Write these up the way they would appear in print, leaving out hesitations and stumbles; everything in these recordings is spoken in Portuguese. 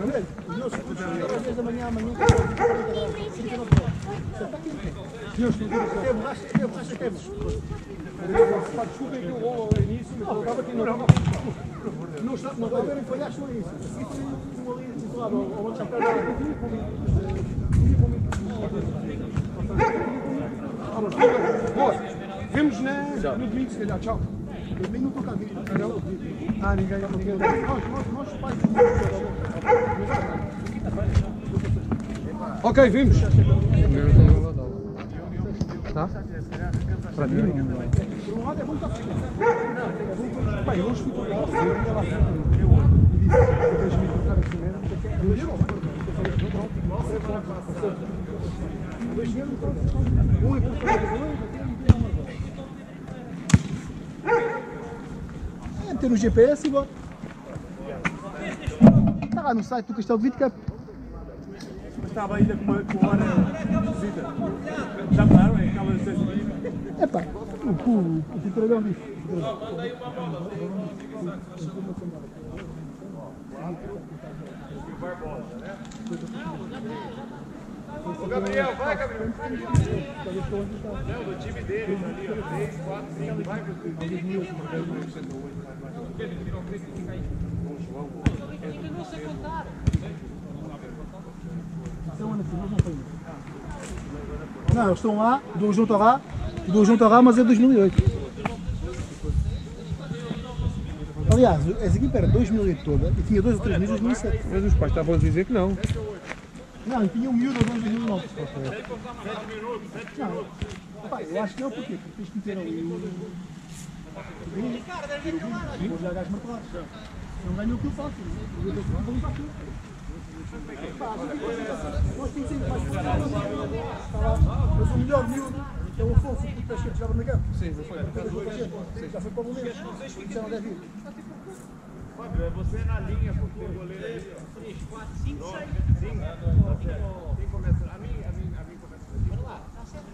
Às vezes da manhã, amanhã, desculpem que eu vou ao início, mas eu estava aqui no não está a ver em folhas só isso. Aqui foi um ali isolado, ao outro chapéu. Vemos no domingo, se calhar. Tchau. Domingo não estou cá. Ah, ninguém. Nós pais. Ok, vimos. Tá? Para mim, por um lado é bom estar frio. Pai, eu hoje fui para lá, e disse: deixa-me trocar a primeira. É meter no GPS e bora. Está lá no site do Castelo de Vidcap. Estava ainda com hora de visita. Já pararam? É aquela de 6 dias? É pá, o filtradão disse. Mandei uma bola. Ô Gabriel, vai Gabriel! Não, do time dele, ali ó, 3, 4, 5, vai Gabriel! Não sei contar. Não, eles estão lá, do junto ao Rá, mas é 2008. Aliás, essa equipa era 2008 toda e tinha 2 ou 3 meses em 2007. Mas os pais estavam a dizer que não. Não, e tinha um miúdo ou 2009. Não, pá, eu acho que não, porquê? Porque tens que meter ali vou já gás martelados. Não ganhou o que eu faço. Eu vou limpar aquilo. Nós conhecemos mais mas o melhor miúdo é o Afonso, que está cheio de jogar no campo. Sim, já foi. Já foi para o momento. Já não deve ir. Fábio, é você na linha, porque tem goleiro aí, ó. 3, 4, 5, 6. Quem começa? A mim começa. Bora lá, está certo.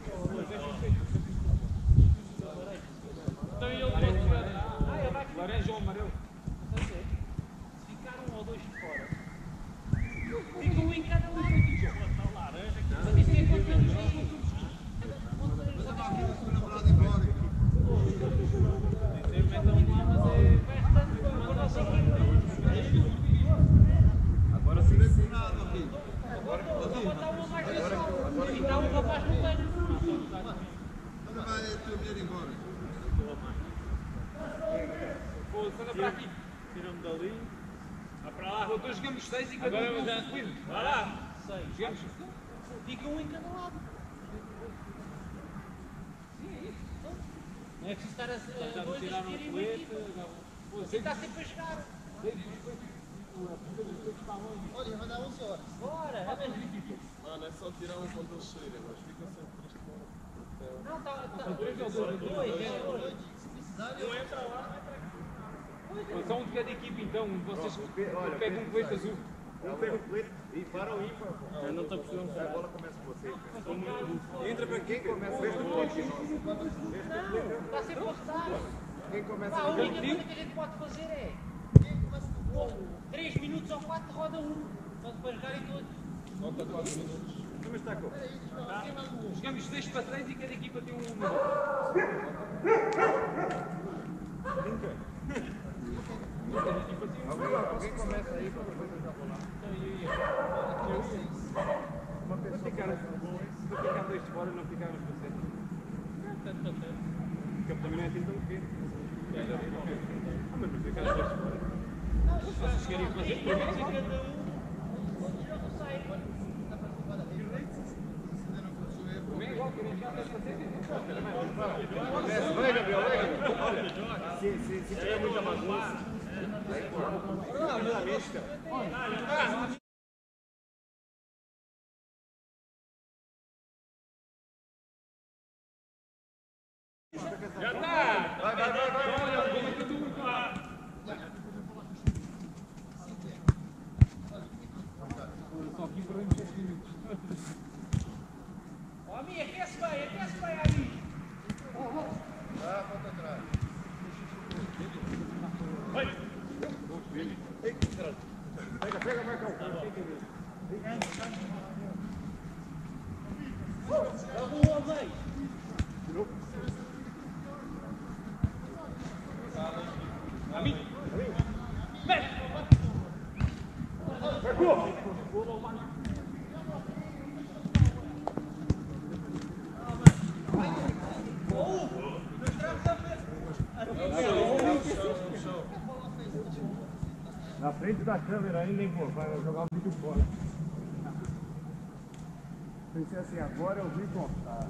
Então ele vai laranja ou amarelo? Se ficar um ou dois de fora, fica um em cada lado. Mas isso é quando temos aí. Agora sim. Agora está uma mais de sol. E está um rapaz no canto. Quando vai a tua mulher embora? Anda para aqui. Tiram-me dali. Vai para lá. Agora jogamos 6 e cada um já subiu. Vai lá. 6. Jogamos. Fica um em cada lado. Sim, é isso. Não é preciso estar a dois a seguir uma equipa. Você está sempre a chegar. Olha, vai dar 11 horas. Bora. Mano, é só tirar um quando eles saírem, mas fica sempre triste com Não, está. 2 ou 2. Se precisarem, Não entra lá, Só um de cada equipa então. Vocês pegam um colete azul. Um pega o colete e para o ímpar. Eu não estou precisando. A bola começa com você. Entra para quem começa? Veste o colete. Não, está sempre a rodar. Quem começa? A única coisa que a gente pode fazer é 3 minutos ou 4 roda um. Só depois jogarem todos. Falta 4 minutos. Como está, Coco? Jogamos 6 para 3 e cada equipa tem um minuto. Alguém começa aí para depois eu já vou lá. Uma pessoa ficar se ficar 2 de fora, não ficar nos processos. O campo também não é assim tão pequeno. Mas não ficar 2 de fora. Vocês querem fazer para mim? Cada um. É igual, querem já fazer. Vai, Gabriel, vai. Se tiver muita bagunça. Já está! Só aqui perdemos 7 minutos. Ó, amigo, aquece bem, amigo! ah, volta atrás. Pega Pega, Marcão. Na frente da câmera ainda, hein, pô? Vai jogar o vídeo fora. Pensei assim, agora eu vi, pô. Tá.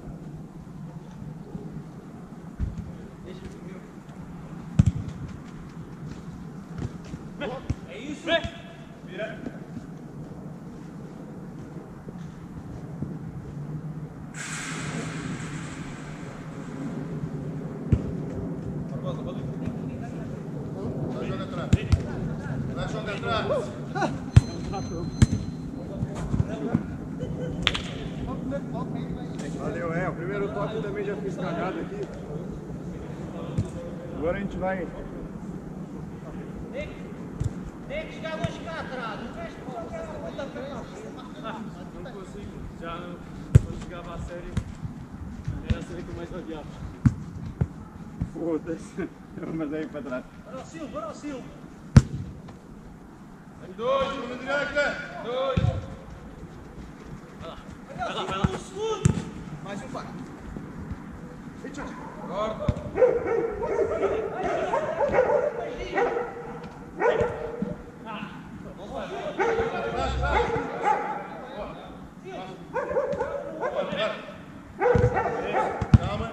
É isso? Vira. Vai jogar atrás. Vai jogar atrás. Valeu, o primeiro toque também já fiz cagada aqui. Agora a gente vai. Tem que chegar longe cá atrás, não fecha por aquela outra frente. Não consigo. Já não, quando jogava a série, era a série que eu mais odiava. Foda-se. Vamos aí pra trás. Bora ao Silva. Dois, segundo direita. Dois. Vai lá. Um segundo. Mais um, vai. Corta. Calma.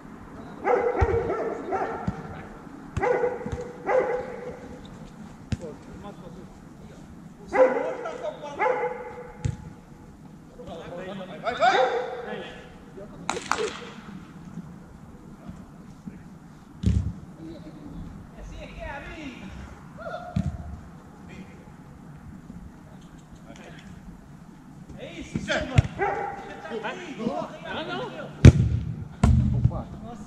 Vai! Assim é que é, amigo. É isso, Silva. Deixa aqui, corre aí. Não. Opa. Nossa.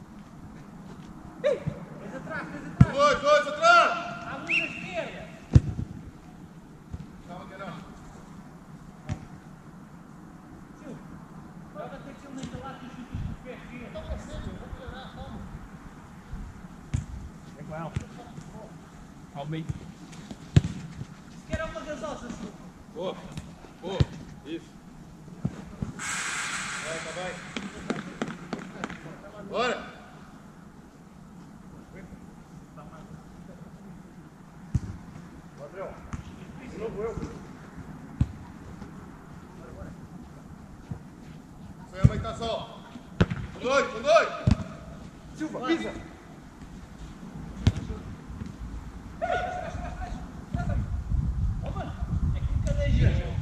Fez atrás. Dois, atrás! A luz à esquerda. Calma, que não. Silva, joga até que ele nem lá que os chutes com o pé esquerdo. Vem com ela. Calma aí. Se quer uma gasosa, Silva. Boa. Isso. Vai. Bora! Gabriel, de novo eu. Você vai estar só. Com dois. Silva, pisa. Ó, mano, é que nunca dei jeito.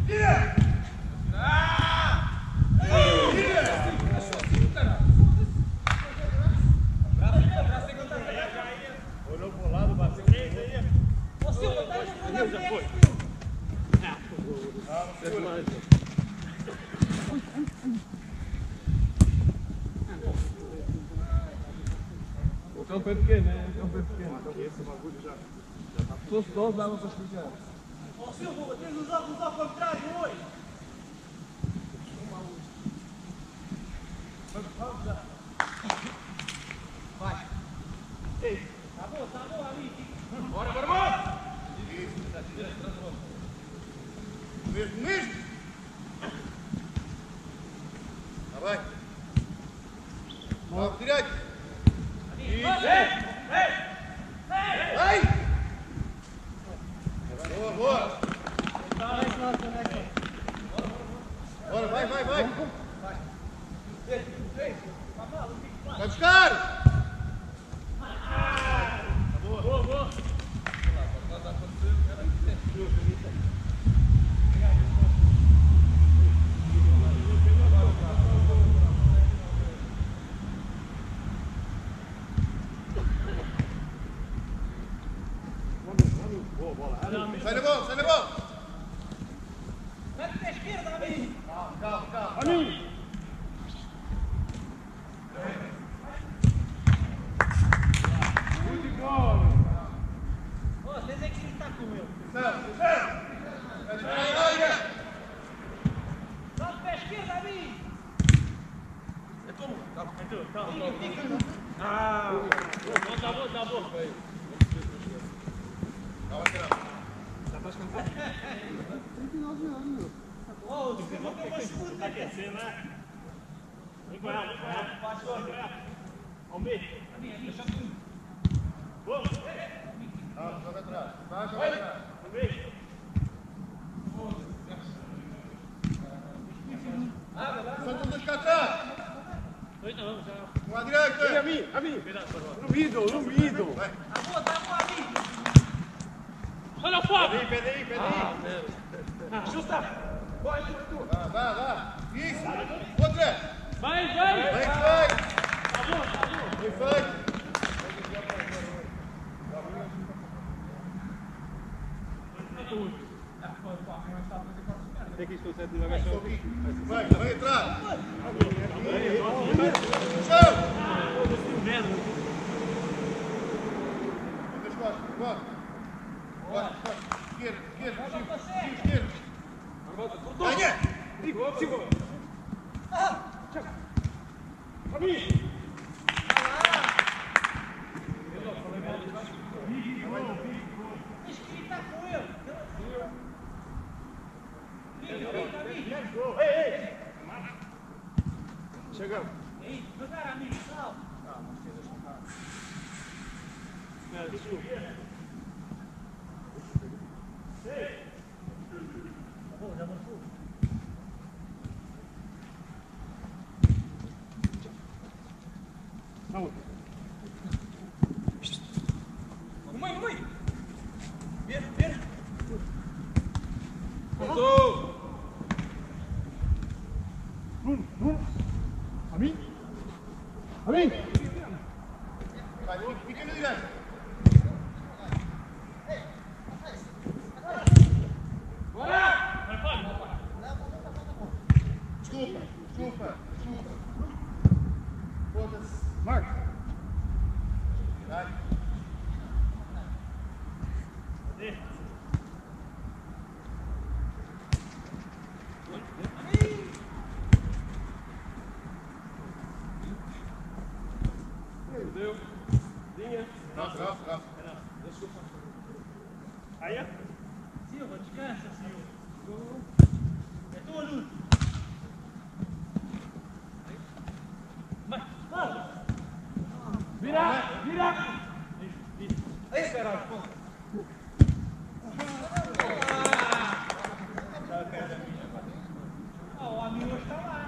Olhou pro lado, bateu. Ô, Silva, tá indo na Já foi. frente, Silva. Calma, segura. O campo é pequeno, né? O campo é pequeno. Aqui, esse bagulho já. Se fosse 12, dava para explicar. Ô, Silva, tens os óculos ao contrário hoje. Vai. Tá bom, amigo. Bora! Mesmo. Vai. Vamos direito. Vai! Boa! Bora, vai! Vai buscar! Boa! Sai na bola! Mete pra esquerda, amigo. Calma! Amigo. Ô, tens é que gritar com ele. Não! 39 anos, meu. Ô, você não tem mais escudo, tá aquecendo, né? Vem com ela, vem com ela. Passou, vem com ela. Almeida. Deixa tudo. Vamos. Joga atrás. Vai, joga atrás. Almeida. Solta os cá atrás. Dois não, já. Com a direita. A mim. No middle. Vai. Olha o Fábio. Pede aí. Justa. Vai, tu. Vá. Isso. Outra. Vai. Bem feito. Tá bom. Bem feito. Tem que escolher devagar. Vai atrás. Chão. Muitas costas. Bora. Esquerda. Ganha. Segura. Chegamos. Vamos. Mãe. Vira. Voltou. A mim. Vai, fica na direita. Desculpa. Foda-se. Marca. Vai. Deu. Linha. Rafa. Aí, ó. Silva, descansa, Silva. É tua, Nuno. Vira! Aí, caralho. O amigo está lá.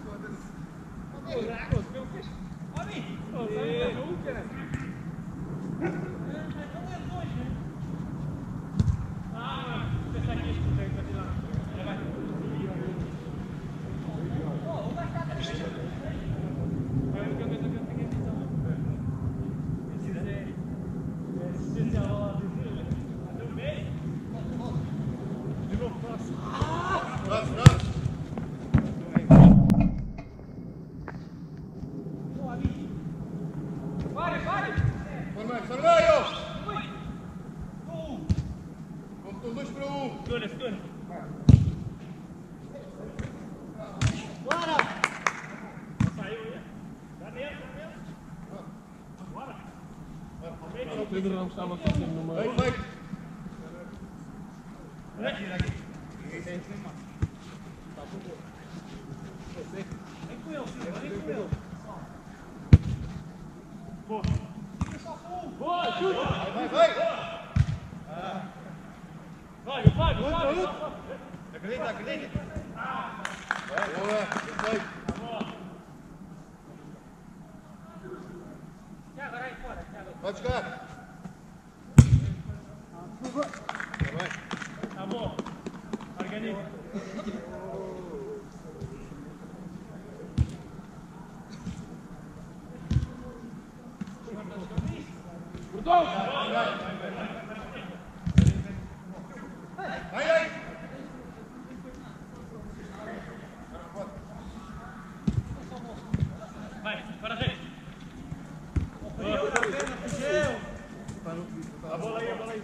Sorveio! Contou 2 para 1. Segura. Bora! Saiu aí. Dá dentro. Bora. O Pedro não estava sozinho no meio. Vai. Vem com ele, Silva. Vem com ele. Boa, chuta! Vai! Vai, Fábio! Acredita! Boa! Vai! Thiago, vai fora, Thiago. Pode jogar! Tá bom. Organiza. Mudou! Vai! Vai, para a gente. A bola aí.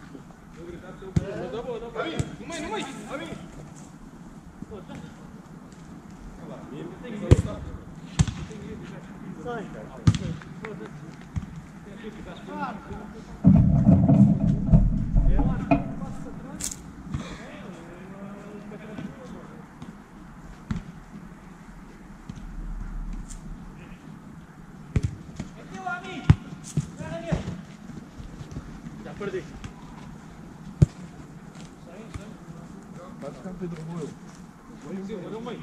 Dá boa. No meio. Sai, cara. perdi. Vai ficar no Pedro Moura. Olha o meio.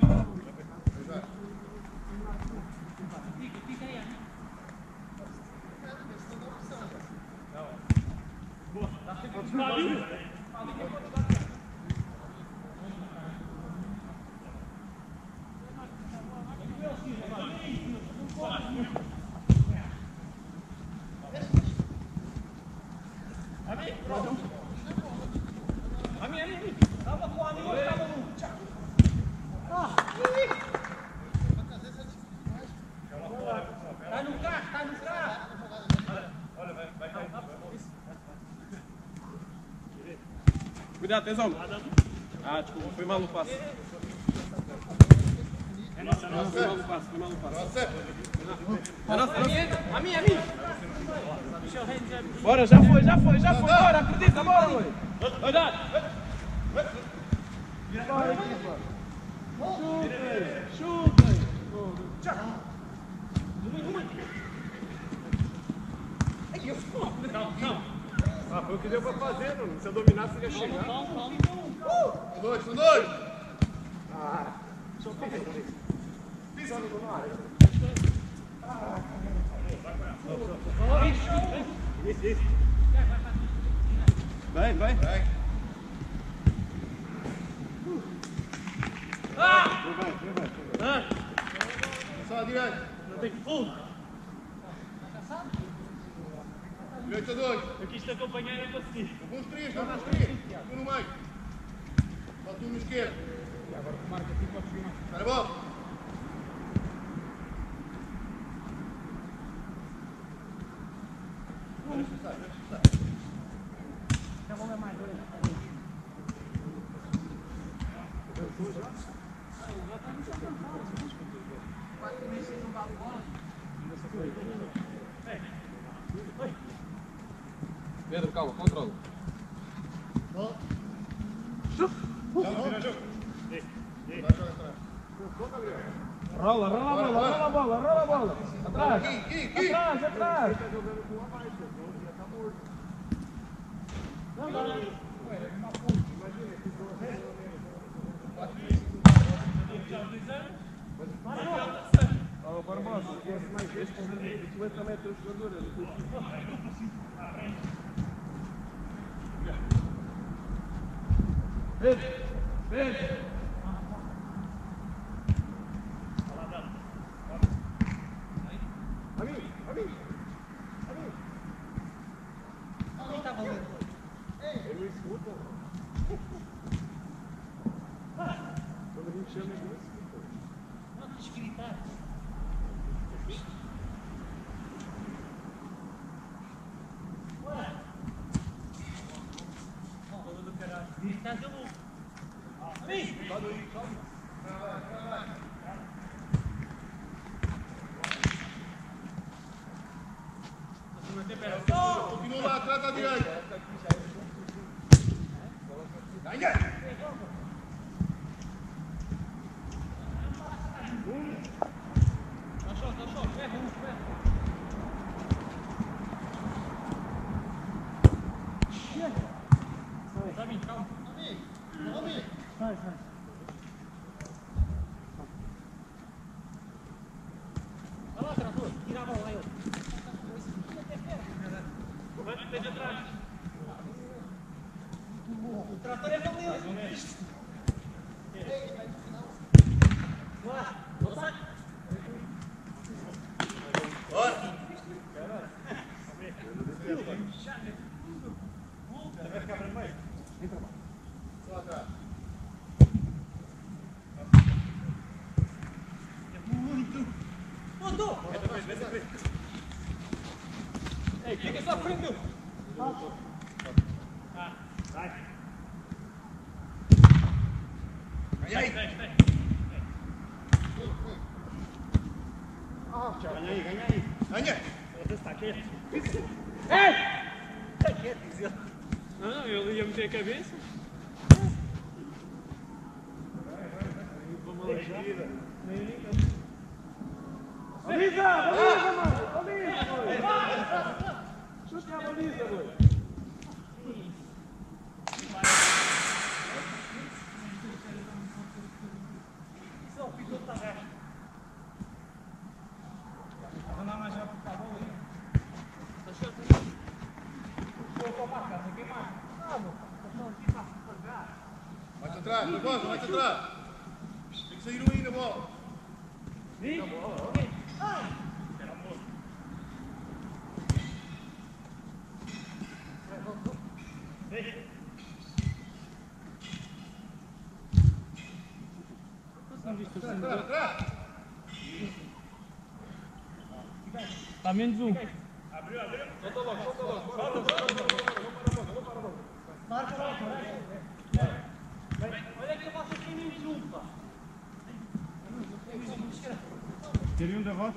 Cuidado, atenção. Ah, desculpa, foi mal o passo. Foi mal o passo, foi mal o passo. A mim. Bora, já foi, bora, acredita, bora, boi. Cuidado. Chuta! Ah, foi o que deu pra fazer, Nuno. Se eu dominasse, ia chegar. São dois! Vai. Só a direita! Não tem full. Direita dois! Eu quis te acompanhar e consegui. Vão os três, vão os três! Um no meio! Falta um no esquerdo! Espera a bola! Pedro, calma, controla. Rola a bola! Atrás! Atrás! Ó, Barbosa, esquece mais este, tu vai também ter o jogador. Pedro! Ele escuta. Quando a gente chama, ele não escuta. Não, deixa eu gritar. Gritar de novo. Vem! Continua lá atrás à direita! Ganha! Tá só, pega um, Tá bem, calma. Sai. Vai lá, trator, tira a bola lá, eu. Vai, esteja atrás. O trator é valioso. Lá, sai. Só atrás! Mandou! Ei, fica só frente, meu. Ganha aí! Ganha! Está quieto. Não, ele ia meter a cabeça. Vamos alejar. Baliza, mano! Baliza, boy! Chuta a baliza, boy! Vai-te atrás, Barbosa, vai-te atrás. Tem que sair um aí na bola. Atrás. Está menos um. Abriu. Solta logo. Olha que eu faço aqui menos um, pá. Queria um da voz?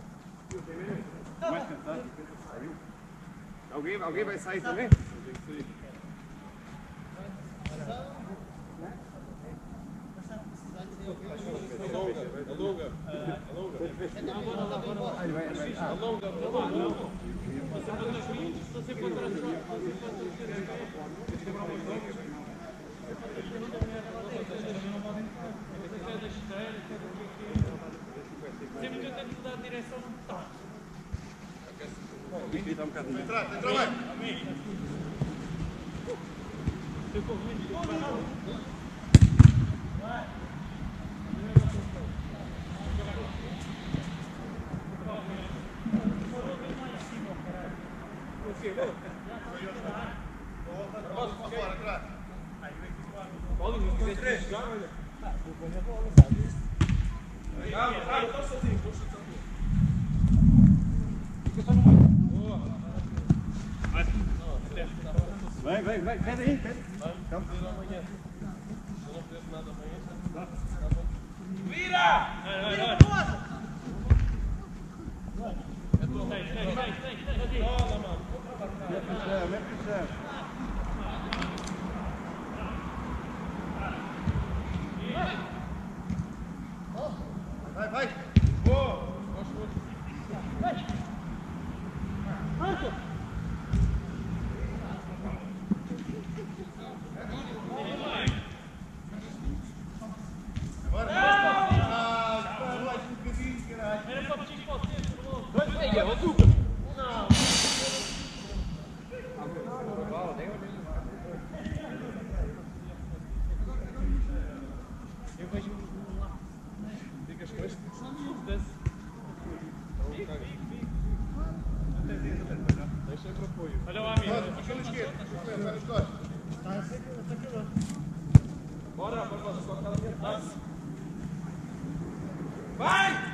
Mais cansado. Alguém vai sair também? Alonga. Sempre que eu tenho que mudar de direção, não está. Entra bem. Fora, atrás. Paulinho, se quiser jogar, olha. Calma, estou sozinho. Fica só no meio. Boa. Vai, pede aí. Calma. Eu não penso nada amanhã. Vira! Olha, mano. Mete pro céu. Vai. Boa. Era só pedir para você, por favor. Eu vejo lá. Fica as costas. Deixa sempre apoio. Olha o amigo. Fica na esquerda. Vai nas costas. Bora, só que ela tem atrás. Vai!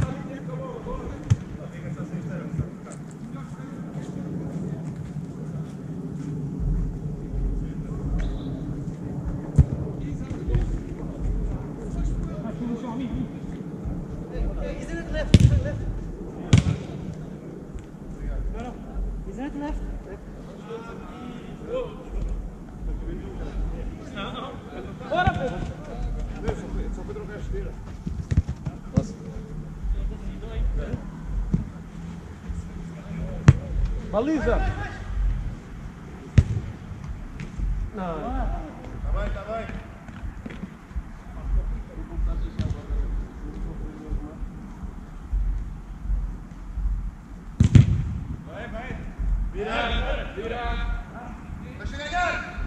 Só foi trocar a esteira. Baliza! Tá bem. Vai. Vira. Deixa ganhar.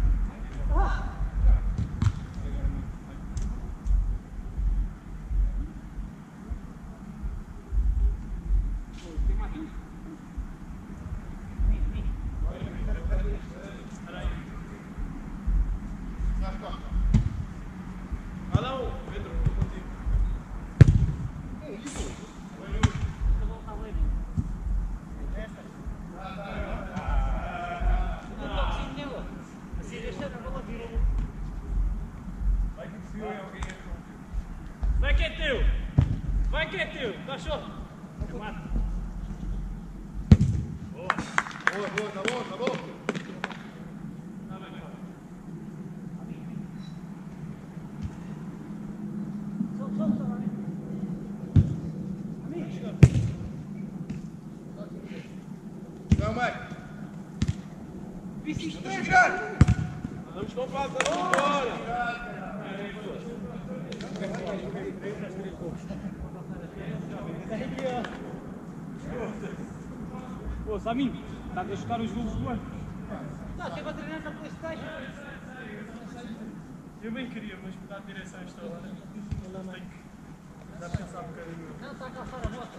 Nas costas. Vai lá, Pedro, estou contigo. Assim, deixando a bola vir. Vai que desviou em alguém. Vai que é teu. Cachorro. Eu mato. Boa, tá bom. Não, mãe. Deixa virar. Vamos com paz, vamos embora. Ô, Saminho, está a chutar os golos do ano. Não, teve a treinar na PlayStation. Eu bem queria, mas mudar de direção esta hora. Tenho que dar a pensar um bocadinho. Não, está a calçar a moto.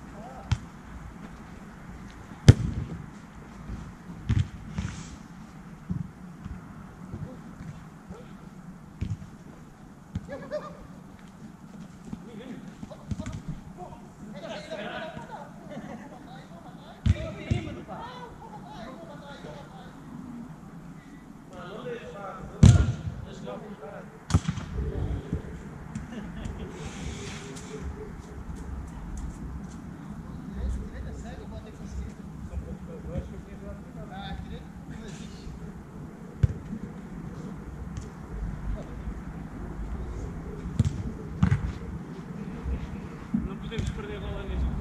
Não podemos perder a bola neste.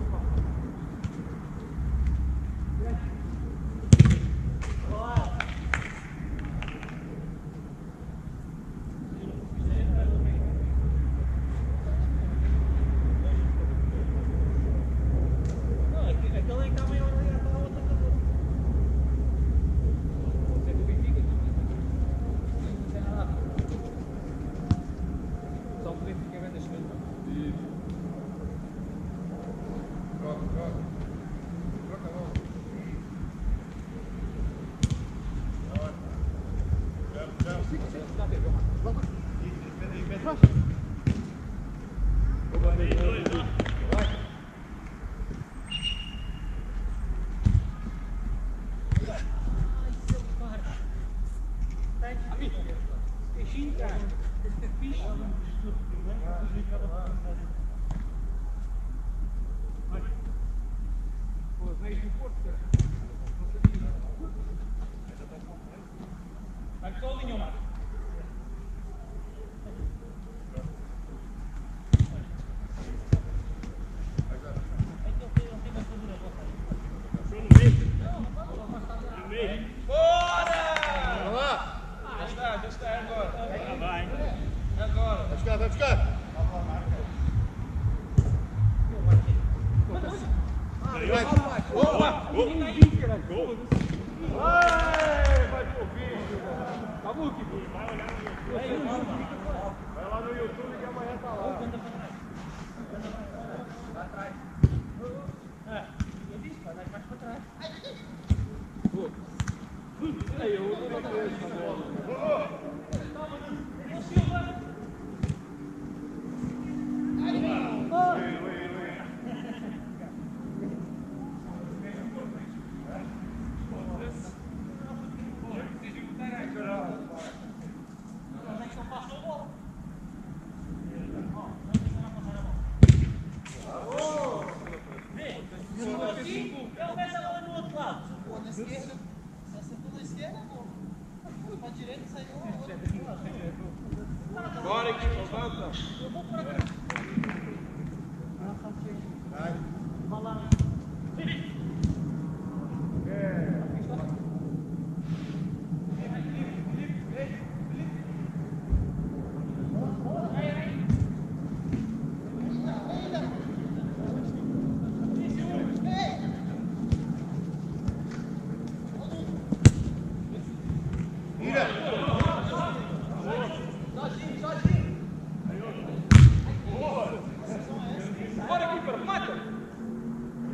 Vai só o linho, Marco. Vai buscar. Vai pro vídeo. Tá bom, que vai lá no YouTube que amanhã tá lá. Lá atrás. Eu disse, vai dar mais para trás. Aí, eu vou ver essa bola. Bora, equipe, avança. Bora, Keeper, mata!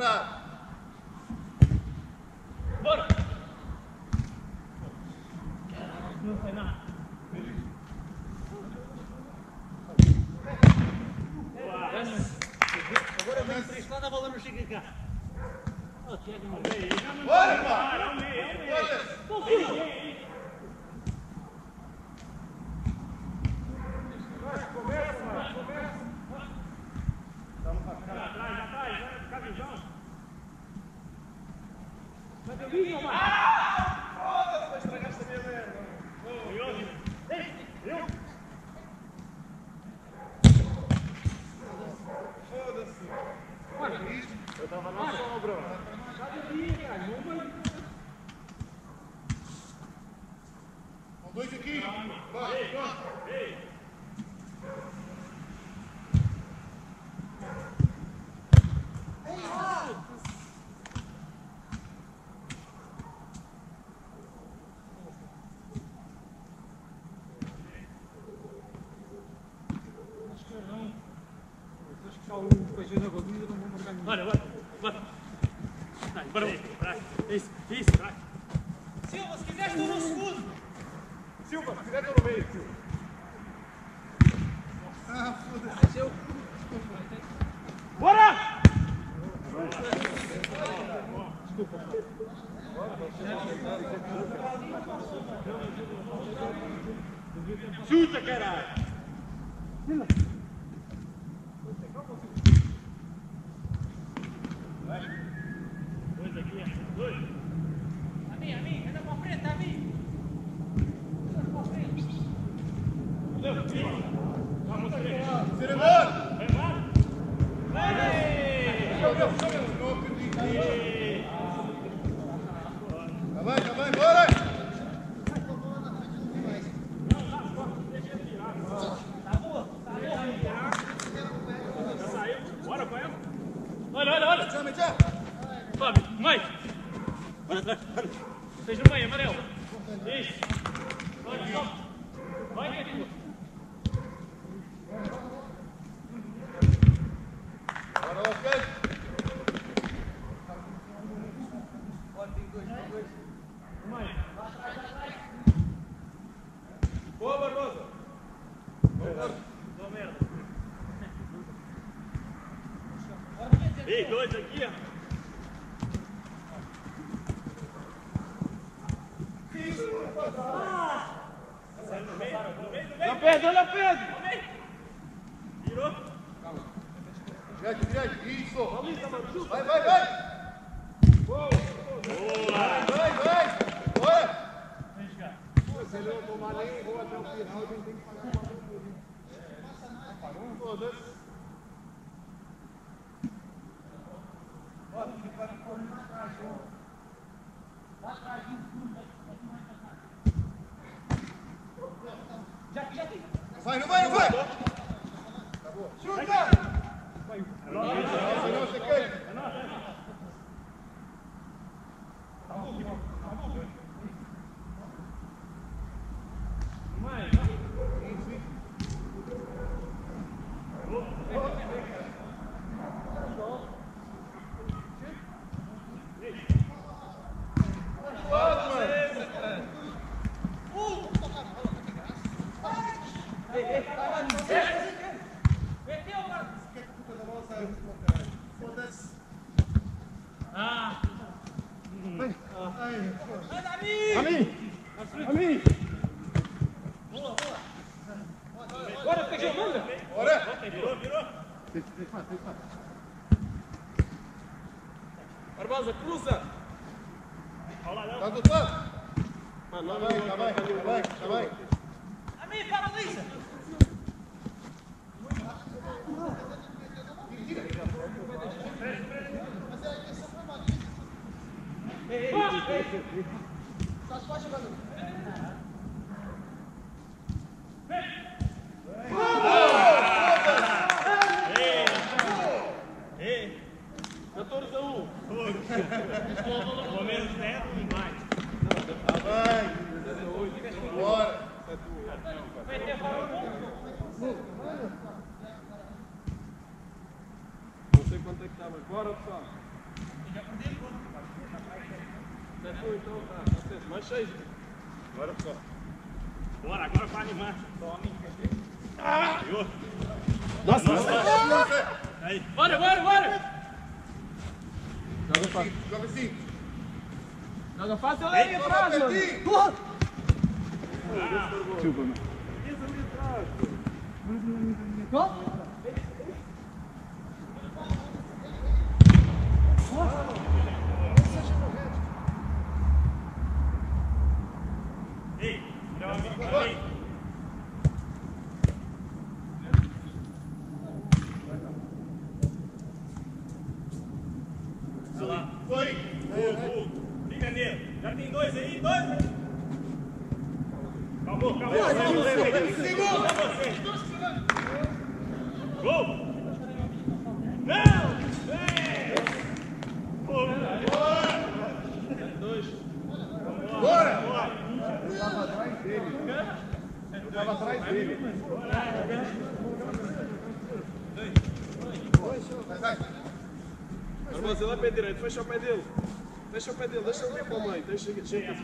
preparado. Bora! Não foi nada. Agora vem para este lado, a bola não chega cá. Oh, Tiago, não veio. Bora, pá! Eu tava na sombra. Com dois aqui. Vai, pronto. Bora, bora, bora. Vai, bora. Isso, isso. Vai. Silva, se quiser estou no segundo. Silva, se quiser tô no meio, Silva. Ah, foda-se. Bora! Chuta, caralho! Dois aqui, dois. A mim, anda pra frente, a mim. Anda pra frente. Cerimônia! Vai, vai. Não acredito. Vai, bora! Bora, vai. Olha. Já. Fábio, mãe. Bora atrás. Seja no meio, amarelo. Isso. Olha, só. Vai, que é tua. Bora, ok? Mãe. Boa, Barbosa. Dou merda. Ei, dois aqui, ó. Olha Pedro! Virou? Direito, isso! Vai! Boa! Vai! Bora! Vem chegar. Se ele não tomar nem gol até o final, a gente tem que fazer uma coisa. Foda-se. Não vai! Chuta! Nossa, que? A mim! Bora, feijão, manda! Bora! Virou! Barbosa, cruza! Tá do outro lado? Tá bem. A mim, paralisa! Ei! 14 a 1! Pelo menos 10 e mais. Vai! Bora! Vai ter para Não sei quanto é que tá, mas bora, pessoal. Mais 6. Agora só. Bora, agora vai animar. Nossa! Aí. Bora, bora, bora! Joga 5. Joga fácil aí atrás, mano. Desculpa, mano. Ei, meu amigo, aí. Olha lá. Foi. Fica nele. Já tem 2 aí, 2. Acabou, acabou. Gol! Não! Bora! Eu tava atrás dele. Armazém lá pé direito, fecha o pé dele. Fecha o pé dele, deixa ele vir para o meio. Deixa ele vir.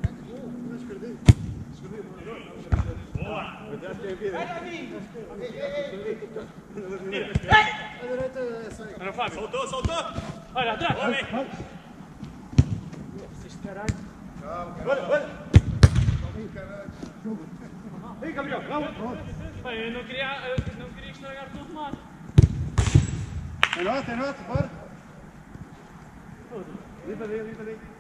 Boa! Olha, Fábio. Soltou, soltou. Olha, atrás. Olha. Vocês de caralho. Olha. Ei, Gabriel, calma. Bem, eu não queria estragar tudo o remate. É nota, bora. Limpa dele.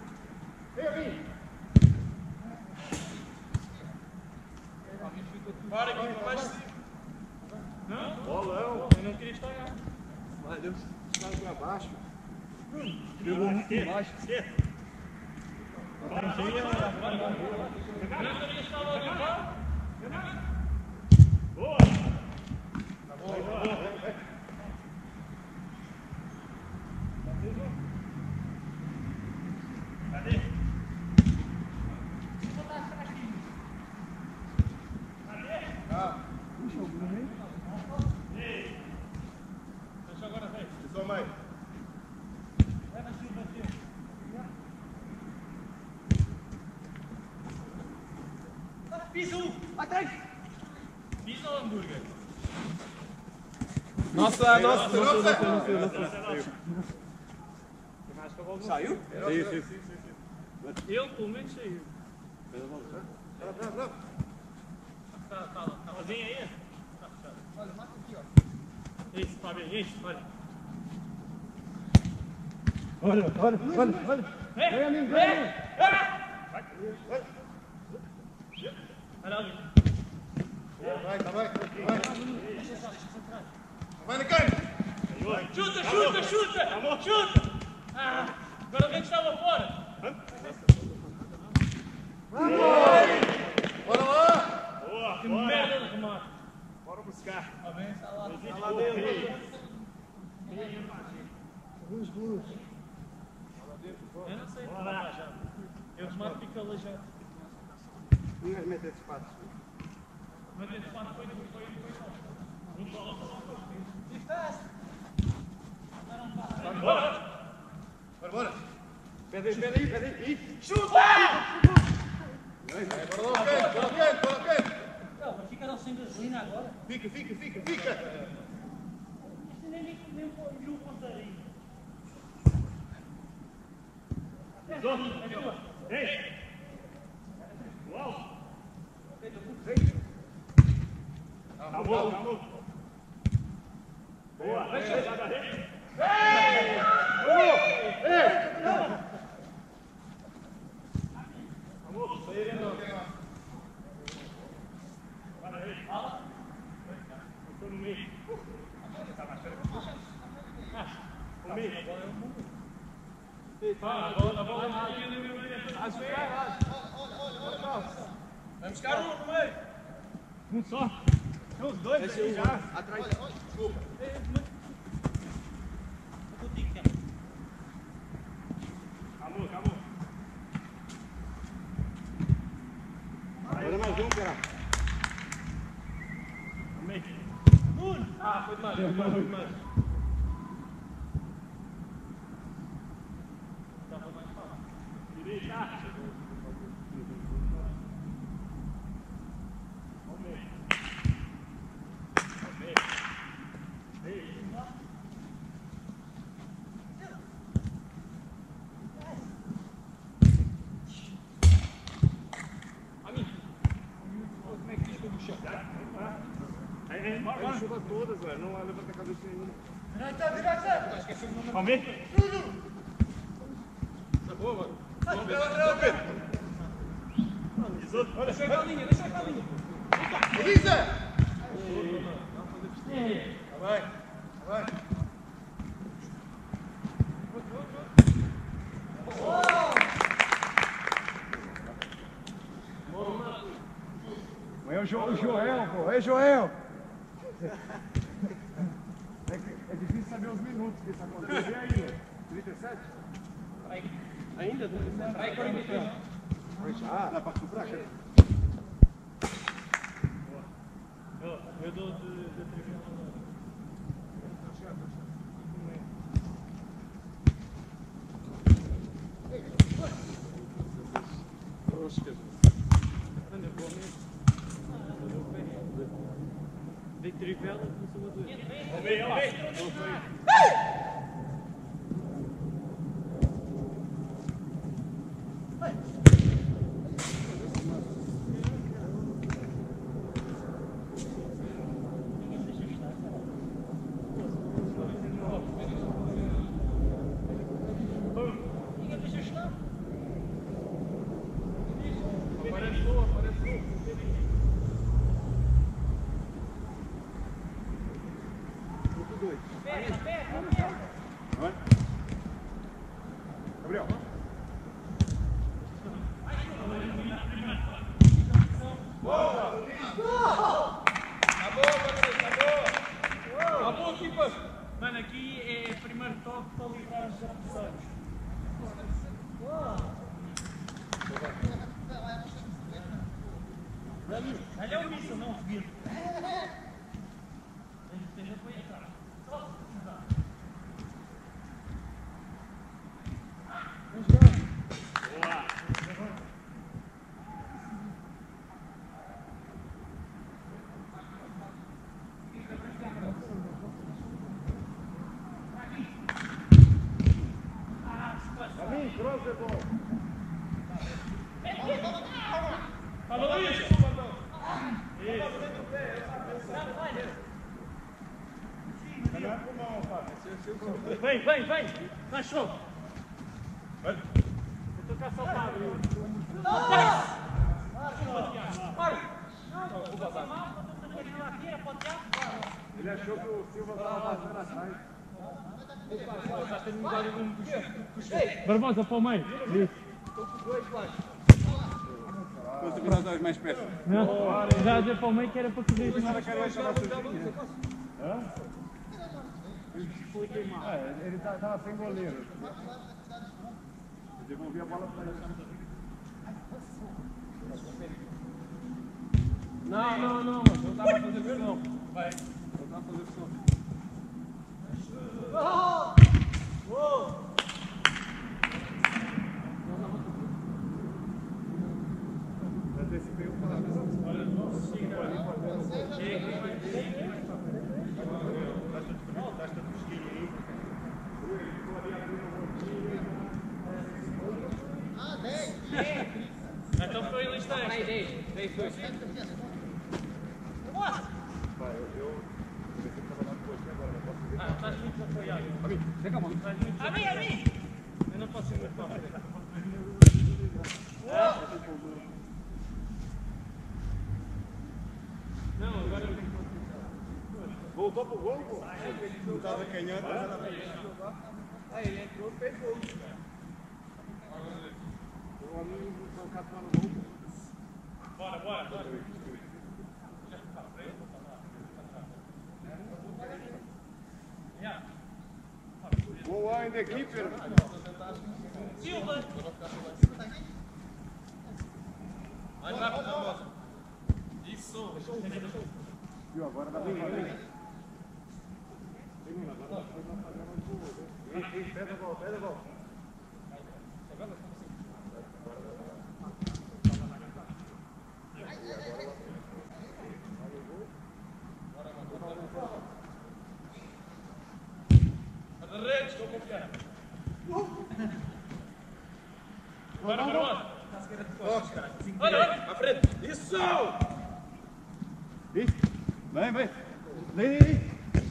Bora aqui, vai baixo. Não? Bolão. Eu não queria estragar. Vai, Deus. Está para baixo. Pegou muito por baixo. Boa! Cadê? Deixa agora, velho. Só mais. Piso! Atrás! Pisa o hambúrguer. Nossa. Saiu? Sim. Eu, pelo menos, saiu. Bravo. Tá lá. Tá sozinho aí? Tá fechado. Olha, mata aqui, ó. Isso, Fábio, isso, olha. Olha. Vem, amigo, vem! vem. Olha ali. Vai. Vai na canha. Chuta! Ah, agora alguém que estava fora. Bora lá. Boa, que merda de remate. Bora buscar. Está lá dentro. Eu não sei remar já. Eu remato fica aleijado. Mete esse pato. Mas esse remate foi Bora. Pede aí. Chuta! Bora lá, quente. Vai ficar sem gasolina agora. Fica. Este nem viu o pontarinho. Ei! Uau! Acabou. Boa! Estou no meio. No meio. A bola acho que é errado. Vamos buscar um no meio. Um só. São os dois aí já. Atrás. Desculpa. Acabou. Agora mais um, cara. No meio. Ah, foi demais. Estava mais fácil. Direita. Ele chuta todas, velho. Não levanta a cabeça nenhuma. Vamos ver? Tá boa, mano. Deixa eu a linha, deixa eu a linha. Elisa! Vai, vai. Mas é o Joel, pô. É Joel. É difícil saber os minutos que isso acontece. E aí, 37? Ainda? Vai, 43. Ah, dá pra suprar, cara? Eu dou de trivela. De trivela, não sou uma dois. Vamos ver. Gabriel. Mano, aqui é primeiro toque para livrar os adversários. Olha o míssil, não o foguete. Esteja para entrar. Só se precisar. Boa! Cross é bom. Falou isso! Vem! Vai, show! Vou tocar só o Pablo. Ele achou que o Silva estava passando atrás. Barbosa para o meio. Vamos para os dois mais perto. Não, já dizer para o meio que era para fazer isso. Ele estava sem goleiro. Eu devolvi a bola para ele. Não, mano. Eu tava fazendo pressão. Vai. Eu tava fazendo pressão. Então foi ele está. Aí, 10, 2. Estás muito apoiado. A mim! Eu não posso ir muito para a frente. Não, agora eu tenho que... Voltou pro gol, pô? Não estava canhando, mas era Aí ele entrou e fez gol. O amigo do Catão no gol. Bora. Gol ainda aqui, Pedro. Silva! Mais rápido, Barbosa. Isso. Viu? Agora dá pra fazer. Pega a bola. Estou confiando. Bora, Barbosa! Olha! À frente! Isso! Vem. Vem!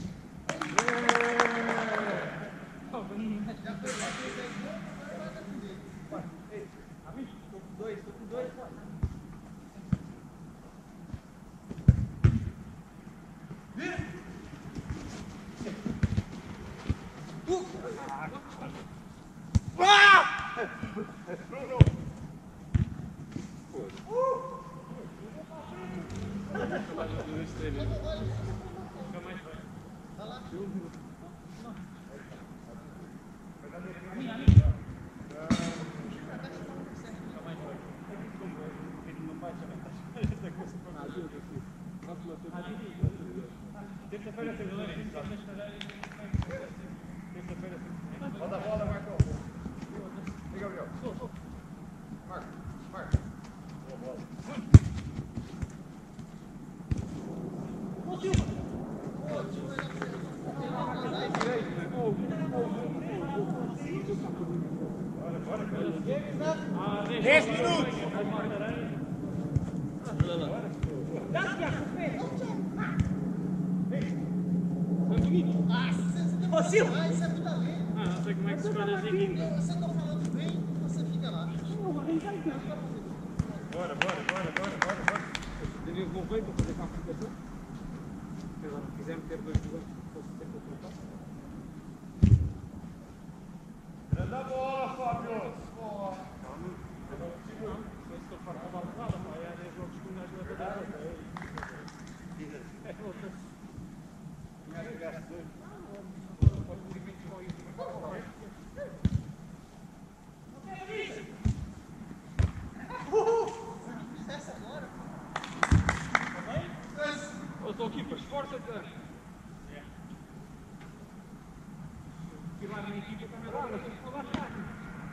Roda a bola, Marcão. Vem, Gabriel. Marca, marca. Boa bola. Ah, 10 minutos. Isso é muito além. Ah, não sei como é que se escolhe as equipes. Você tá falando bem, você fica lá. Bora. Ele não veio para fazer com a aplicação? Agora, quisemos ter 2 jogadores que fossem ter contratado. Grande a bola, Fábio. Estou farto de barrada, pá. É 10 jogos que um gajo leva da outra. É outra. Eu estou aqui para esforça-te. Tirar na equipa também lá, mas tens que falar rápido.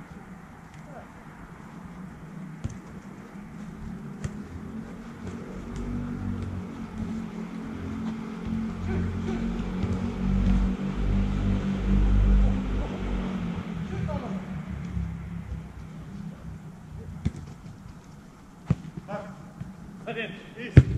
Isso.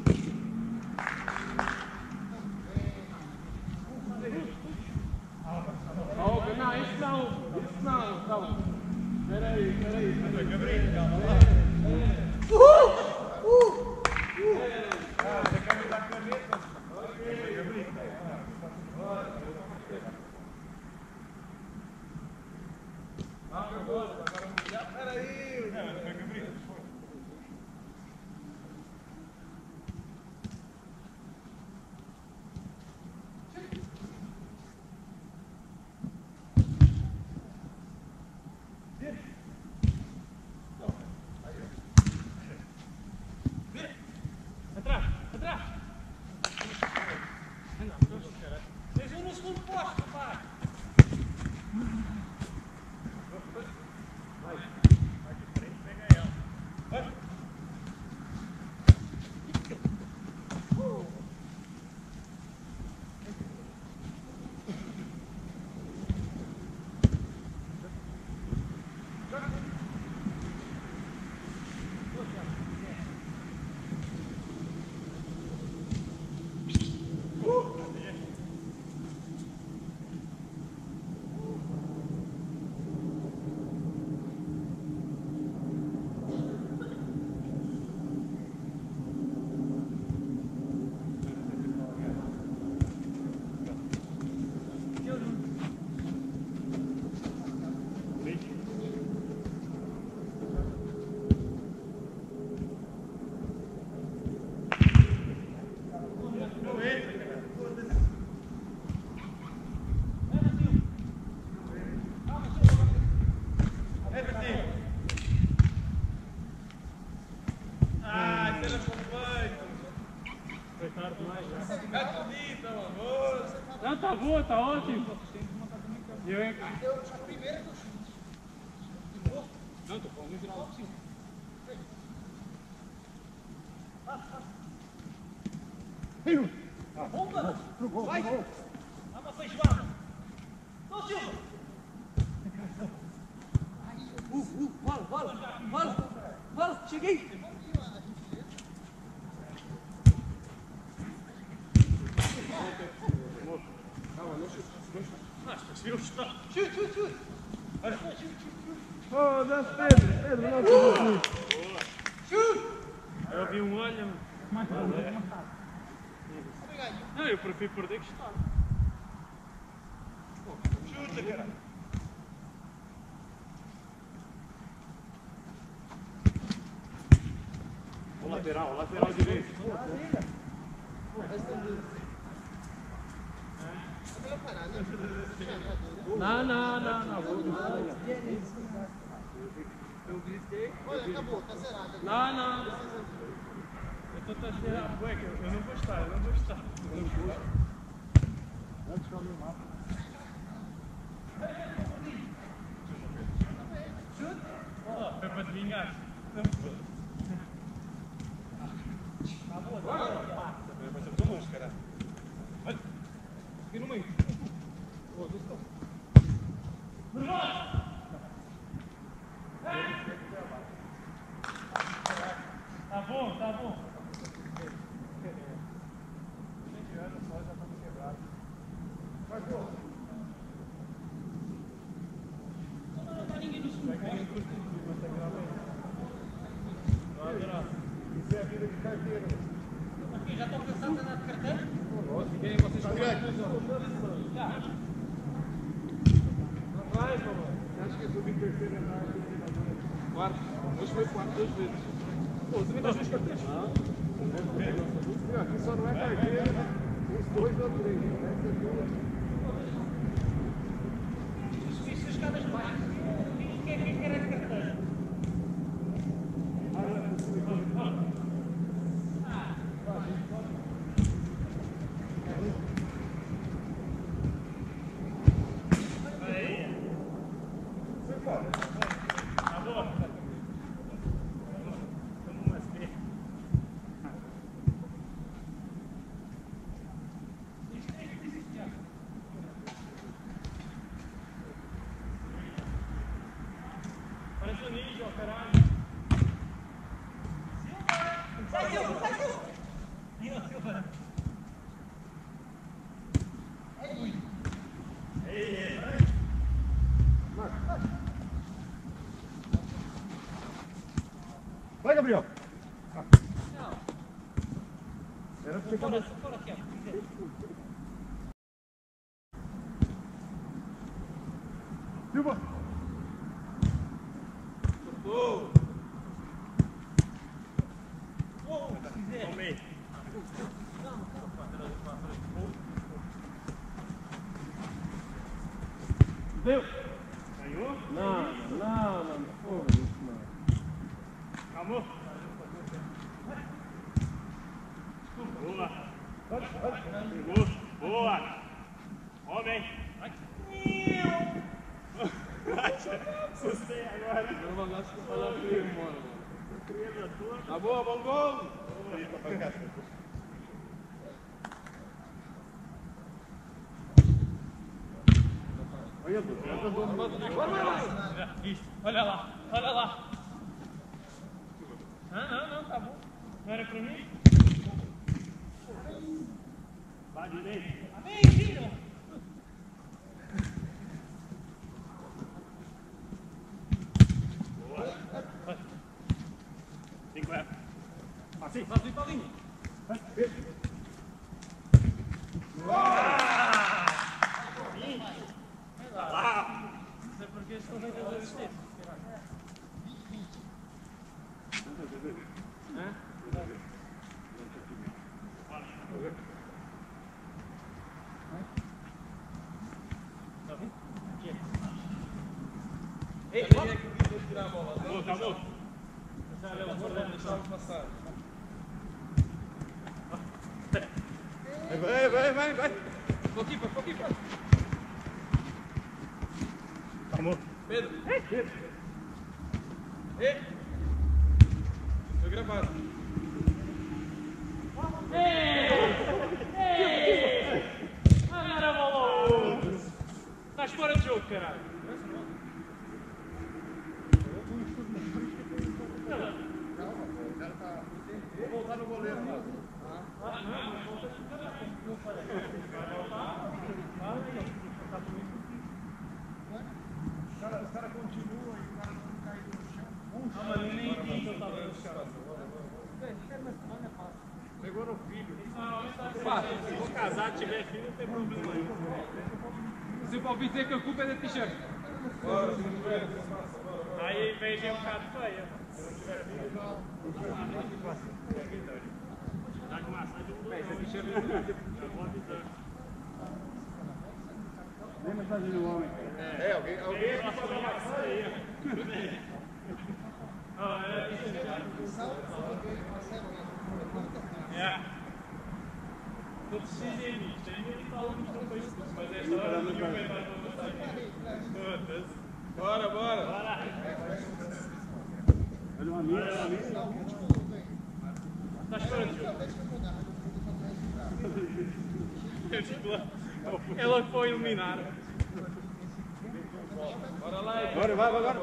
Não, isso não. Calma. Peraí. Gabriel, calma lá. Você quer me dar a caneta? Ok, Gabriel. Peraí. Gabriel. Atrás. Tens um no segundo posto, rapaz. Não, tá boa, tá ótimo. Eu, hein? Eu já primeiro que eu chute. Não, tô falando no geral por cima. Vai! Dá uma feijoada! Tô, Silva! Bola! Cheguei! Oh, desce Pedro, não te Eu vi um olho. Não, eu prefiro perder que estar. Chuta, cara. O lateral direito. Não. Eu gritei. Olha, acabou, tá zerado. Não. Eu tô cheirando. Ué, eu não vou estar. Foi para adivinhar. Vai ser tão longe, cara. Aqui no meio. Tá bom. Isso é a vida de carteiro. Aqui, já estão pensando em andar de carteira? Vai, papai. Acho que eu subi terceiro na coordenadora. Quarto. Hoje foi quarto 2 vezes. Pô, você me dá 2 carteiras? Aqui só não é carteira, os 2 ou 3. Subiste as escadas baixas. Quem é que era de carteira? Parece o ninja, ó, caralho. Saiu! Vai, Gabriel. Fora aqui, ó. Silva. Deu. Ganhou? Não. Porra, isso não. Calmou? Boa. Pegou. Boa. Homem. Assustei agora. Eu não gosto de falar pra ele, mano. Tá boa, bom gol. Olha, Isso. Olha lá. Não, tá bom. Não era pra mim? Vai direito. Vem, tira! Tem que levar. Assim. Vai pra linha. Não sei porque estou vendo a assistência. Ei, Acabou. Vai. pouquinho. Acabou. Pedro. Ei. Foi gravado. Agora rolou. Estás fora de jogo, caralho. Vou voltar no goleiro, mano. Cara, caras continuam e o cara não cai no chão. Ah, mas eu nem vi que eu tava no chão. Pegou no filho. Se for casado, tiver filho, não tem problema aí. Se o palpite dizer que a culpa é da t-shirt. Aí vem um bocado feia. Dá de massagem um dois. Já vou avisando. Nem mensagem do homem. Alguém aqui pode dar massagem. Não precisa ir nisso, ele fala que não foi isso, mas esta hora não vai dar todas. Bora. Olha uma amiga. Tá esperando, Diogo? Ela foi iluminar. Bora lá, Bora, vai agora.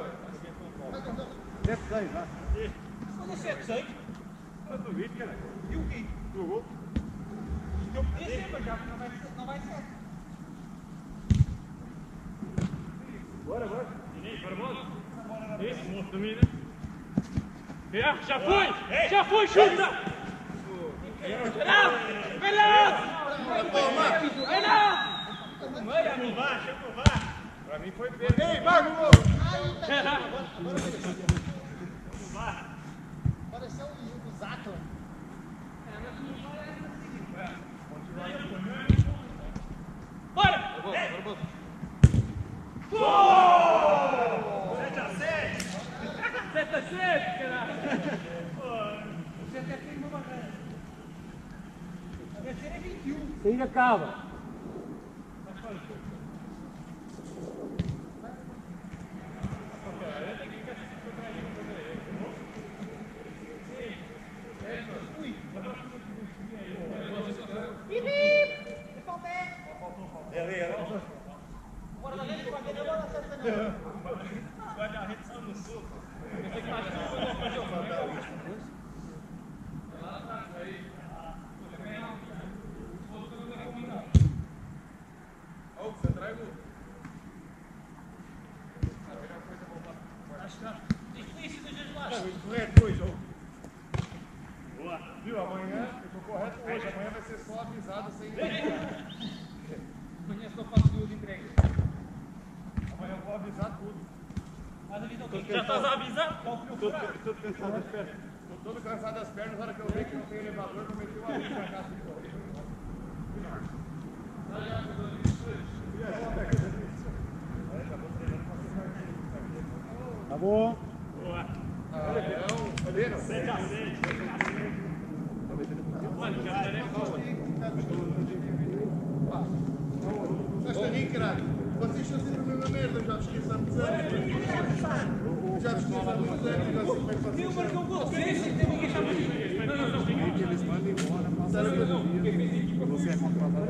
7-6, vai. Olha, 7-6. Eu duvido, cara. E o quê? Do gol. Eu podia ser, mas já não vai ser. Bora. Bora, isso, domina. Já foi, chuta! Reinaldo! Pra mim foi bem. Ei, vai, gol! Pareceu o Zaclan. Bora! 7-7, caralho! Você até tem uma barreira. A terceira é 21. Ainda acaba. Viu? Amanhã, eu tô correto hoje, amanhã vai ser só avisado sem. Amanhã só faço 2 entregas. Amanhã eu vou avisar tudo. Já estás a avisar? Tudo cansado das pernas. Tô todo cansado das pernas, na hora que eu ver que não tem elevador, eu vou meter o aviso pra cá. Tá bom. Boa. Viram? 7-6. Mano, já é Esta aí, caralho. Vocês estão sempre a mesma merda, já vos esqueci há muitos anos. Já vos esqueci há muitos anos, já sei como é que vocês Eu marquei um gol. Sim, tem ninguém chama de Eles mandam embora, passa os dias. Você é contratado.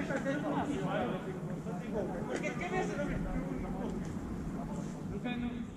Porque de cabeça não.